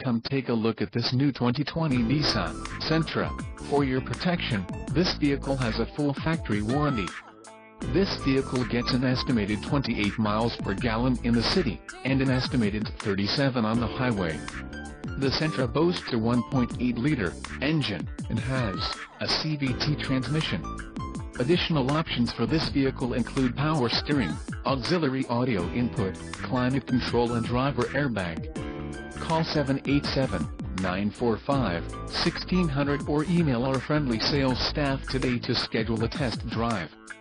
Come take a look at this new 2020 Nissan Sentra. For your protection, this vehicle has a full factory warranty. This vehicle gets an estimated 28 miles per gallon in the city, and an estimated 37 on the highway. The Sentra boasts a 1.8-liter engine, and has a CVT transmission. Additional options for this vehicle include power steering, auxiliary audio input, climate control and driver airbag. Call 787-945-1600 or email our friendly sales staff today to schedule a test drive.